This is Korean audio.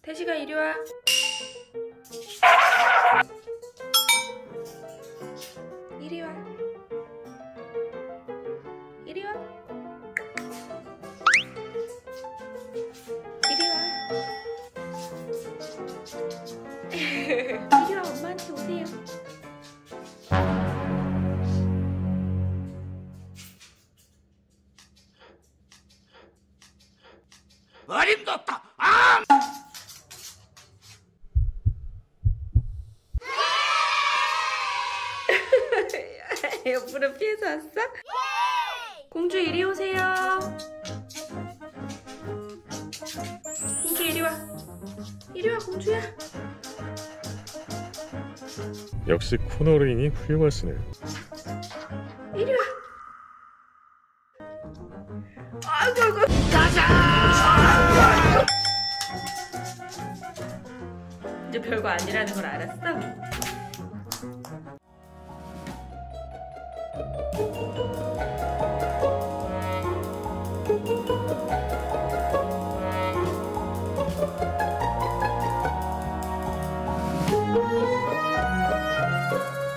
태식아 이리 와. 이리 와. 이리 와. 이리 와. 이리 와, 엄마한테 오세요. 어림도 없다. 아! 옆으로 피해서 왔어? 공주 이리 오세요. 공주 이리 와. 이리 와, 공주야. 역시 코너링이 훌륭하시네요. 이리 와. 아이고 아이고. 가자. 이제 별거 아니라는 걸 알았어?